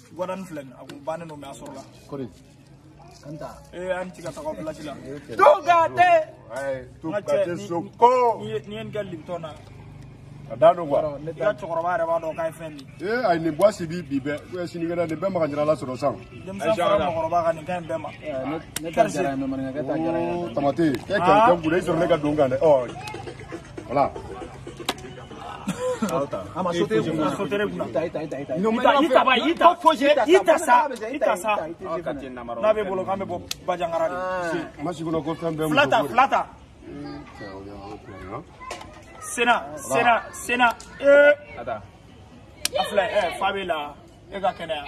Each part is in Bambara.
Guadan flen, aku bane no me asorla. Kori. Kanta. Anti ka tako placi la. Tugate. Ay, tugate soko. Ni en gal limtona. Adano gwa. Ya chokoroba re ba do kai fendi. Ay ni boisi bibe. Ko sini ngada de bema kanjira la soro sang. Dem sa fara chokoroba kan kan bema. Ne ta jara me man ngata jara. Tamati, ke kan gure soro ne ka donga ne. Oh. Voilà. Ama sote kuna. Ita. Ita sa. Na be bolo kambe bo bajangara. Masi kuno ko tambe. Flata. Sena. Ada. Afla Fabila. Ega kena.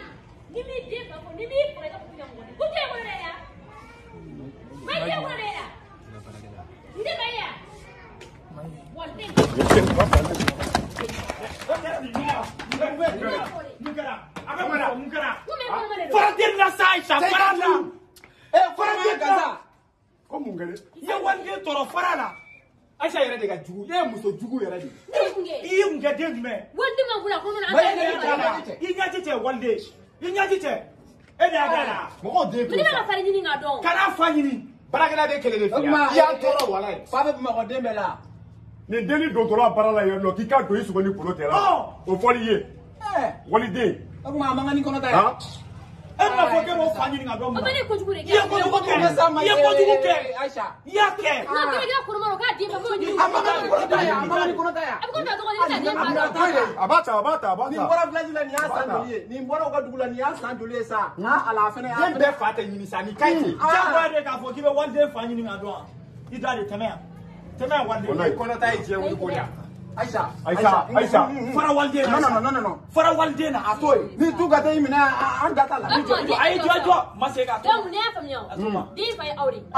Aisha yɛrɛ de ka jugu e muso jugu yɛrɛ de i ye mun kɛ den jumɛn walide ma bula ko mana i ɲaji cɛ walide i ɲaji cɛ e de y'a kɛ la Mɔgɔw den ni ka fari ɲini ka dɔn kana fa ɲini Barakɛla de kɛlɛ de fiya. I y'an tɔɔrɔ wala ye. Fa bɛ Bamakɔ den bɛɛ la. Nin den ni dɔgɔtɔrɔ baara la yan nɔ k'i ka don i sogo ni kolo tɛ la. O fɔli ye. Waliden. O tuma a man kan ni kɔnɔ ta ye. E ma fɔ k'e b'o fa ɲini ka dɔn mun na. O bɛ ne kojugu de kɛ. I ye kojugu kɛ. I ye kojugu kɛ. Aisha. I y'a kɛ. N'a kɛra k'i ka kɔrɔma o k'a den fɛ kojugu. A man kan ni kɔnɔ ta ye. A man kan ni kɔnɔ ta ye. A bɛ komi a tɔgɔ di ne den fa. A b'a ta. Nin bɔra village la nin y'a san joli ye. Nin bɔra u ka dugu la nin y'a san joli ye sa. Nka ala fɛnɛ y'a Den bɛɛ fa tɛ ɲini sa ni kaɲi ten. Jagoya de k'a fɔ k'i bɛ waliden fa ɲini ka dɔn wa. I da de tɛmɛ yan. Tɛmɛ yan waliden. Wallahi kɔnɔ ta ye diɲɛ wuli ko de. Aisha. Fara waliden na. Non. Fara waliden na a to ye. Ni tu ka taa i minɛ an da t'a la. A ye jɔ. Ma se k'a to. Donc ne y'a faamuya o. Den fa ye aw de.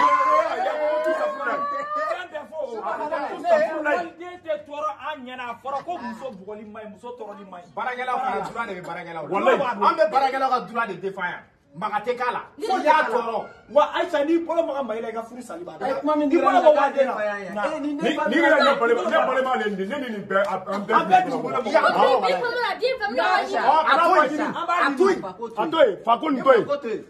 Waliden tɛ tɔɔrɔ an ɲɛna a fɔra ko muso bugɔli man ɲi muso tɔɔrɔli man ɲi. Baarakɛlaw fana dura de bɛ baarakɛlaw. Wallahi an bɛ baarakɛlaw ka dura de défend yan. Maga tɛ k'a la. Fo y'a tɔɔrɔ. Wa Aisha n'i bolo maga Mayila i ka furu sali b'a la. Kuma min dira ne waliden na. Ni yɛrɛ ne balima le nin ne ni nin bɛɛ an bɛɛ dugu bolo. A to yen fa ko nin to yen.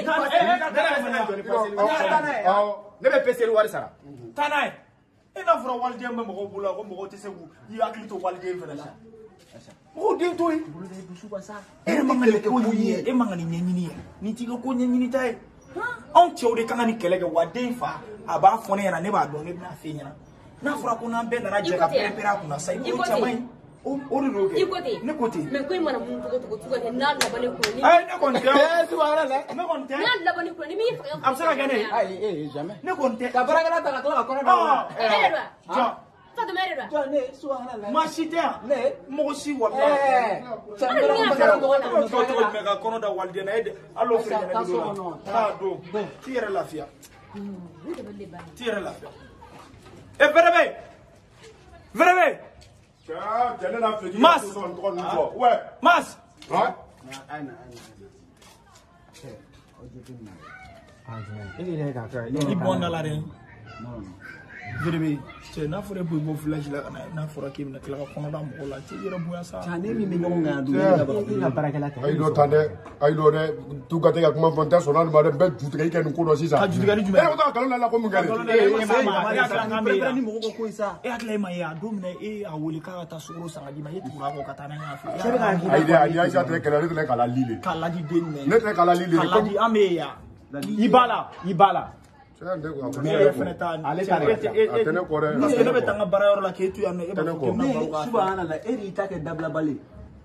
Ne bɛ peseli wari sara. Taa n'a ye. E n'a fɔra waliden bɛ mɔgɔw bolo ko mɔgɔw tɛ se k'u hakili to waliden fana la. Mɔgɔw den to yen. E man ka nin ko ɲini ye. E man ka nin ɲɛɲini ye. Nin t'i ka ko ɲɛɲini ta ye. Anw cɛw de kan ka nin kɛlɛ kɛ wa den fa a b'a fɔ ne ɲɛna ne b'a dɔn ne bɛna f'e ɲɛna. N'a fɔra ko n'an bɛɛ nana jɛ ka pɛrɛn-pɛrɛn a kunna sa i ko caman ye. O de don kɛ. I ko ten. Ne ko ten. Mais ko in mana mun cogo kɛ n'a laban ne kun. Ne kɔni tɛ. Ne kɔni tɛ. N'a laban ne kun ni min a bɛ se ka kɛ ne. Ayi jamais. Ne kɔni tɛ. Ka baarakɛla ta ka tila ka kɔnɔ da. Jɔ. Fatima yɛrɛ don. Jɔ ne subhanallah. Maa si tɛ yan. Ne. Mɔgɔ si wala. Cɛ mɛ ka kɔnɔ da waliden na e de al'o filɛ ɲɛna bi don la. Don. T'i yɛrɛ lafiya. T'i yɛrɛ lafiya. Vɛrɛbɛ. Cɛ ne n'a fɛ k'i Mas. ka so sɔrɔ tɔgɔ ninnu fɔ. Ouais. Mas. I bɔ da la dɛ. Vɛrɛbɛ. Cɛ n'a fɔra e bɔ i bɔ village la ka na n'a fɔra k'i bɛna tila ka kɔnɔ da mɔgɔw la cɛ i yɛrɛ bonya sa. Ne min bɛ ɲɔgɔn kan dumuni ka baarakɛla tɛ. Ayi dɔ ta dɛ tu ka tɛ ka kuma fɔ n tɛ sɔn n'ale ma dɛ n bɛ ju tigɛ i kɛ nin ko dɔ sisan. Ka ju tigɛ ni jumɛn. E bɛ taa nkalon da la ko mun kɛ ni mɔgɔ ko ko sa. E hakili ma ye a don min e y'a wele k'a ka taa sukaro san ka d'i ma e tugura kɔ ka taa n'a y'a fɛ. Ayi dɛ ani Aisha tɛ kɛlɛ ne tɛ k'a la lile. K'a ladi den minɛ. Ne tɛ k'a la lile. K'a ladi an bɛ yen yan. I b'a la. Ne yɛrɛ fɛnɛ taa ale ta de a tɛ ne kɔ dɛ. Parce que ne bɛ taa n ka baarayɔrɔ la k'e to yan nɔ e b'a fɔ k'e bɛna baro k'a fɛ. Subhanallah e de y'i ta kɛ dabilabali.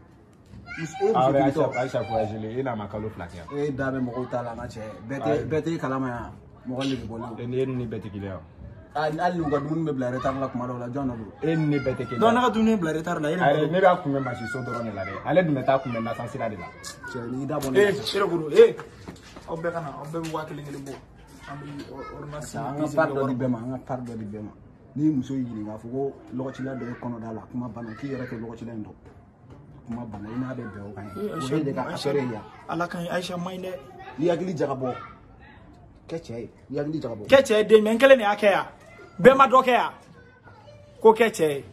Aisha voyagé e n'a ma kalo fila kɛ. E da bɛ mɔgɔw ta la n ka cɛ bɛɛ tɛ kalama yan mɔgɔ de bɛ bɔlen. E ni bɛɛ tɛ kelen ye. Hali n'u ka dumuni bɛ bila retard la kuma dɔw la jɔn dɔ don. E ni bɛɛ tɛ kelen ye. Donc ne ka dumuni bila retard la e ne b'a kunbɛn masi so dɔrɔn de la dɛ. Ale dun bɛ taa kunbɛn nasan sira de la. Cɛ n'i da bɔ ne. Aw bɛɛ ka na aw bɛɛ bɛ 1000 bɔ. An ka part dɔ di bɛɛ ma an ka part dɔ di bɛɛ ma ni muso y'i ɲininka k'a fɔ ko lɔgɔcila dɔ ye kɔnɔ da la kuma banna k'i yɛrɛ kɛ lɔgɔcila in dɔn kuma banna i n'a bɛ bɛn o kan ye o de ka affaire ye yan Ala ka ɲi Aisha ma ɲi dɛ i hakili jagabɔ kɛ cɛ ye i hakili jagabɔ kɛ cɛ ye den mais n kelen de y'a kɛ yan bɛɛ ma dɔ kɛ yan ko kɛ cɛ ye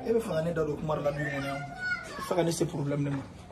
e bɛ fɛ ka ne da don kuma la bi mun na e fɛ ka ne se problème de ma